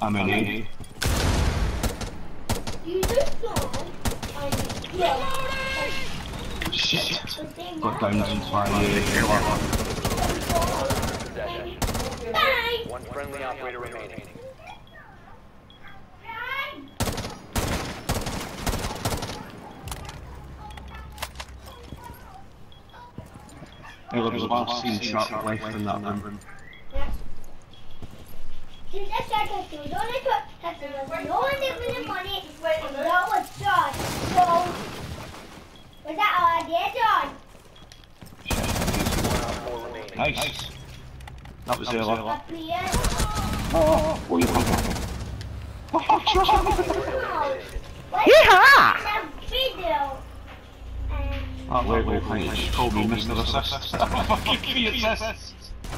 I'm in A. Shit. Got down by One friendly operator remaining. There was a last seen shot left in that room. Since I started to do only put no one gave me the money and that was John. So was that our idea, John? Nice. That was Ella. Up here. Oh, you fucker. Yeah! Video. Oh, wait, she called me Mr. Assist. Fucking key assist.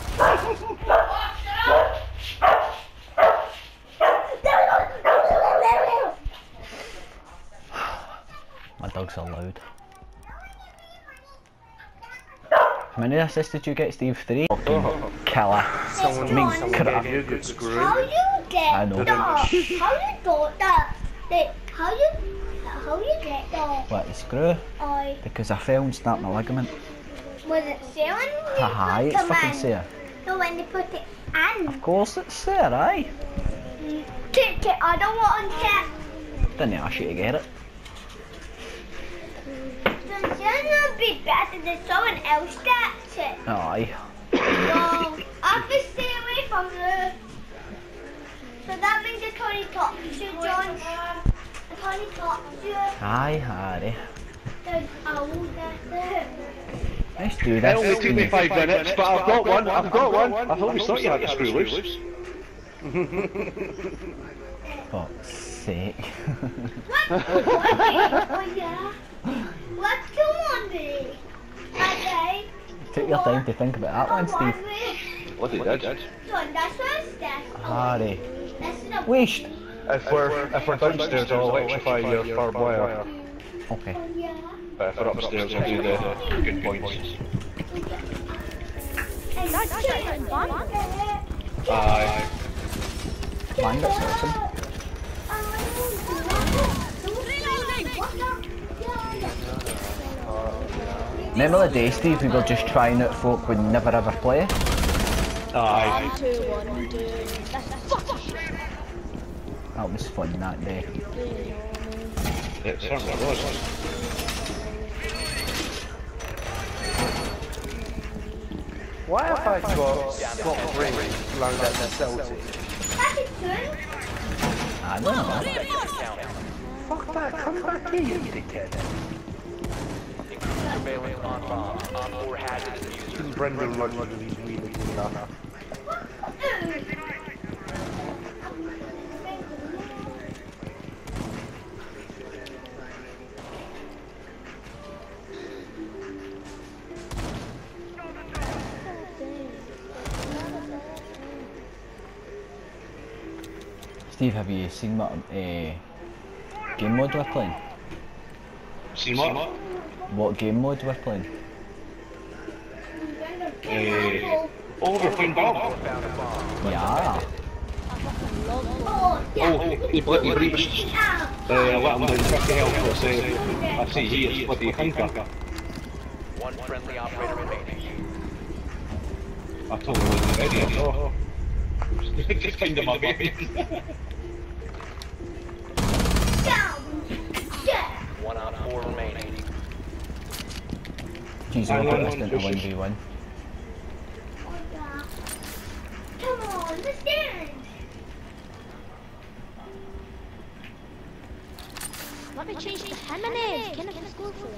My dogs are loud. How many assists did you get, Steve? 3? Fucking killer. Someone crap. How you get I know. that? How you got that? How you get that? What, the screw? Aye. Because I fell and snapped my ligament. Was it selling? Haha, it's fucking there. So when they put it in. Of course it's there, aye. Take it, I don't want it. Didn't ask you to get it. So it's gonna be better than someone else gets it. Aye. So I have to stay away from you. So that means I can't talk to you, John. I can't talk to you. Aye, Harry. Then I will get it. Let's do It this. only took me 5 minutes, but I've got one. I always thought you had the screw loose. Fuck's sake. What? Oh yeah. What's the one day? Okay. Take your time to think about that one, Steve. What did that? John, that's what's that. Harry. That's the Waste. If we're downstairs, I'll electrify your barbed wire. Okay. yeah. But if we're upstairs, I'll do the good points. Aye. Bandits or something. Remember the day, Steve, we were just trying out folk would never ever play? Aye. That was fun that day. It certainly was. Why have I got Scott Ring around at the Celtic? I don't know. Fuck that, come back here, you dickhead. Surveillance on bomb. On 4 hazardous users. Brendan runs with these wheelies and stuff. Steve, have you seen what game mode we're playing? Seen what? What game mode we're playing? Overflame Bob. Yeah. Oh, He breached. Let him down 50 health for say, I see he is bloody thinker. One friendly operator remaining. I told him he wasn't ready, I thought. Just kind of my baby. One on 4 remaining. Jeez, we'll put this into 1v1. come on, the stairs. Let me change the feminine. Can I just go for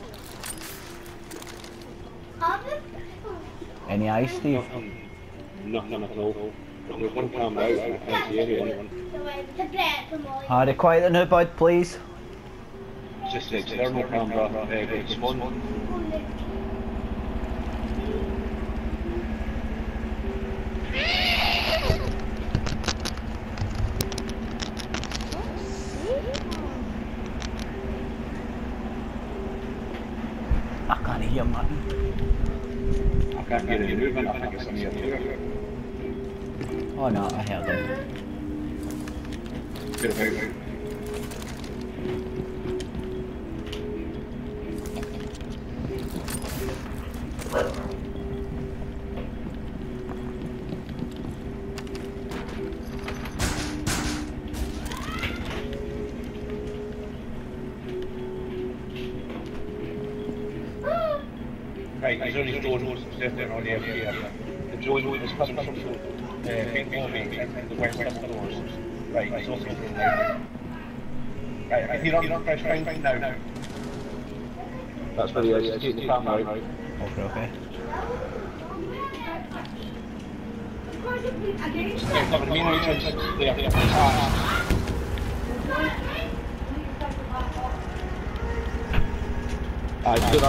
it? Any eyes, Steve? Nothing at all. There's one camera out and I can't see anyone. Harry, quiet now, bud, please. Just the external camera, it's one. I can't hear nothing. I can't hear any movement, I think it's in here too. Oh no, I heard him. Good, very good. Right, he's on his drone, sitting on the area. The drone is coming from Big Bobby and the west doors. Right, he's also going now. Right, I hear up fresh round now. That's where he is, he's getting the camera out. Okay, okay. Yeah, coming, the main entrance there. It's good,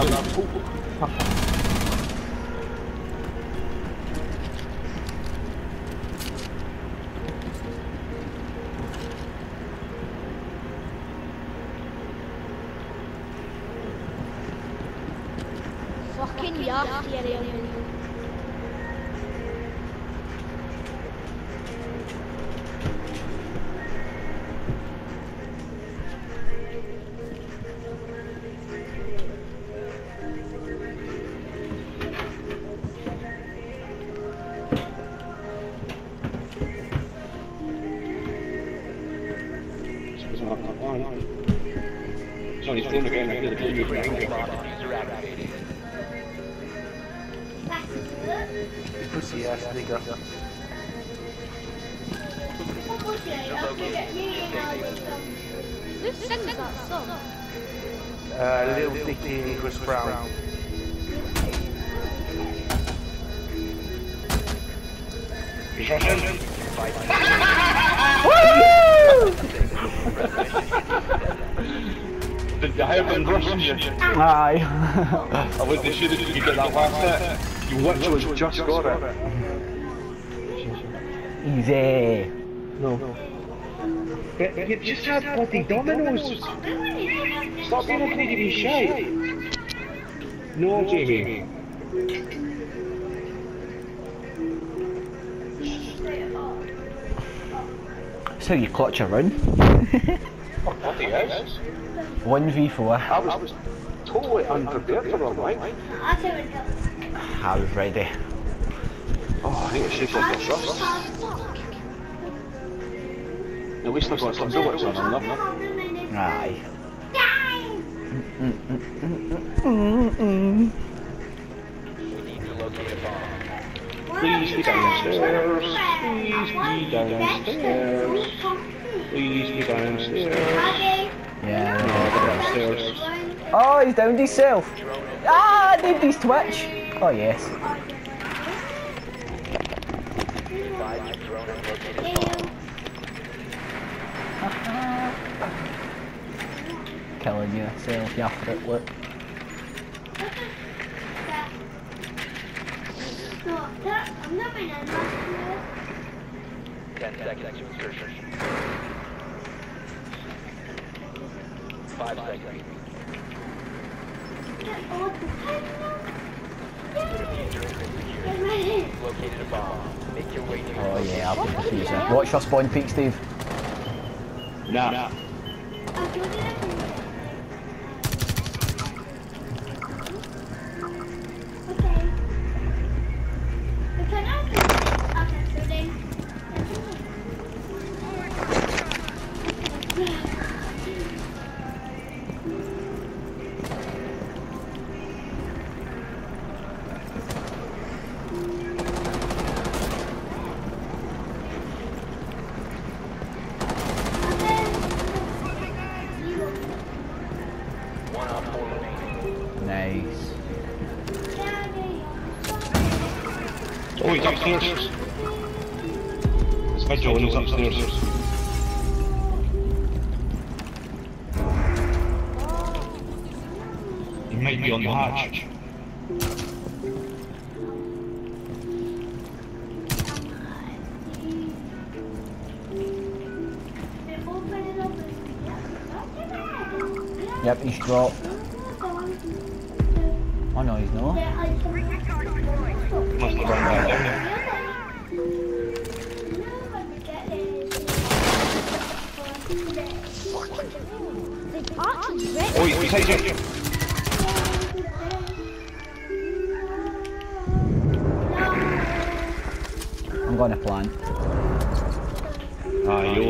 Fucking yacht area. It's on his phone again, I hear the blue behind him. User activated. Pussy ass nigga. Who sings that song? Little Dicky and Chris Brown. He's rushing. Did you have been rushing you? Aye. I wouldn't have shooted if you get that last hit. You literally just got it. Easy. No. You just had bloody dominoes. Stop being a greedy shite. No, Jamie. That's how you clutch a run. Bloody is. 1v4. I was totally unprepared for them, right? I was ready. Oh, I think it's shaped like a trust. At least I've got some bullets on them, Aye. We need to locate a bomb. Please be downstairs. Please be downstairs. Please be downstairs. Yeah. No, downstairs. Oh, he's downed himself. Ah, nobody's Twitch. Oh yes. Advise your drone has located a bomb. Killing yourself, you after it, look. I'm not my nan. 10 seconds to insertion. 5 seconds. Located a bomb. Make your way to your Oh yeah, I'll be defusing. Watch your spawn peak, Steve. Nah. Nice. Oh, he's upstairs. It's Vigil and he's upstairs. He might be on the hatch. Yep, he's dropped. Oh no, he's not. Must have run back down there. Archie's ready. Oh, he's taking. I'm gonna plan. Ah, you.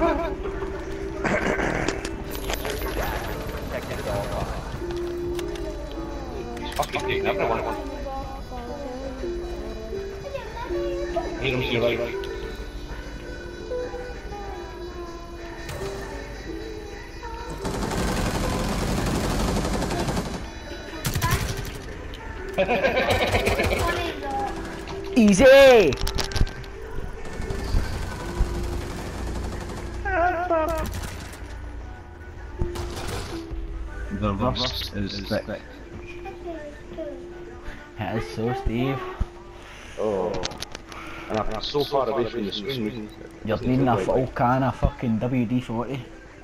Protected at all costs. He's fucking taking everyone. Hear him to your right. Easy! The rust is thick. It is so, Steve. Oh. And I'm so far away from the screen. You're needing a full can of fucking WD-40.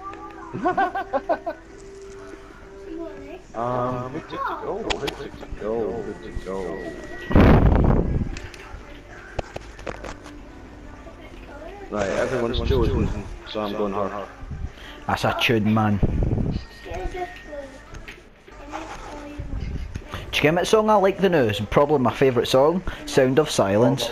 Good to go, good to go, good to go. Right, everyone's chosen, so I'm going hard. That's a tune, man. Do you get what song I like the news? And probably my favourite song? Sound of Silence.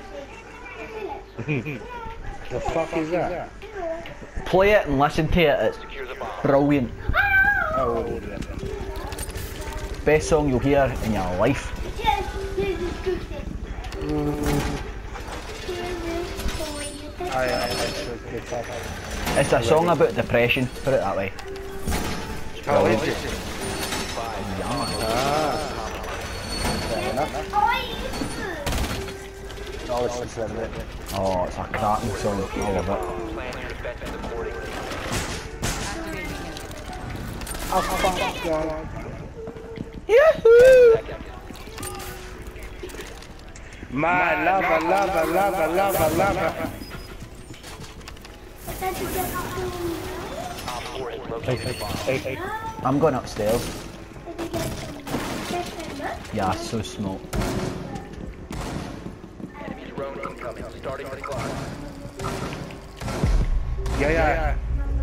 The fuck is that? Play it and listen to it, it's Secure the bomb. brilliant. Oh, yeah. Best song you'll hear in your life. It's a song about depression, put it that way. It's How is brilliant. it? Yeah. Fair enough. I'll listen to that in a bit. Oh, it's a cracking song, I love it. Plan your defenses accordingly. Oh, fuck, God. Yahoo! My lover, lover, lover, lover, lover. Op 4 has located the bomb. I'm going upstairs. Yeah, so small. Enemy drone incoming. Starting the clock. Yeah.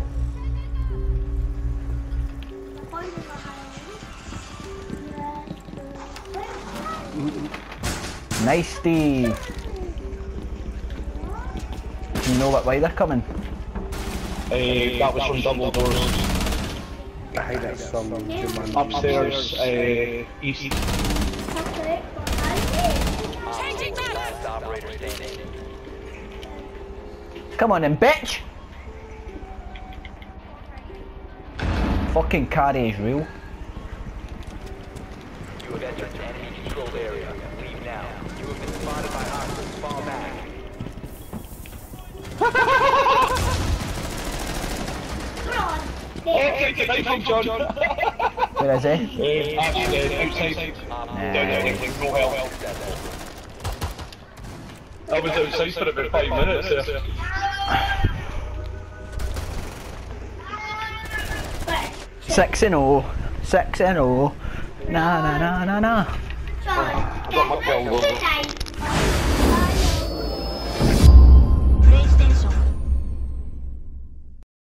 Nice, Steve. Do you know what way they're coming? That was from Double Doors. I hate that song. Upstairs, east. Last operator standing. Come on then, bitch! Fucking carry is real. You have entered the enemy controlled area. Leave now. You have been spotted by hostiles. Fall back. Where is he? Outside. No help. I was outside for about 5 minutes. 6-0. 6-0. Na na na na na. I got my kill.